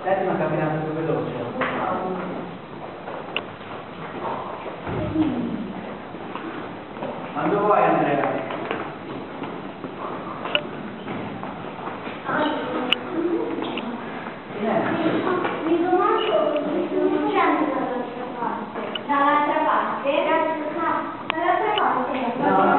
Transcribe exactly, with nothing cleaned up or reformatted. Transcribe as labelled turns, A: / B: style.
A: Dai una camminata più veloce. Quando vuoi Andrea?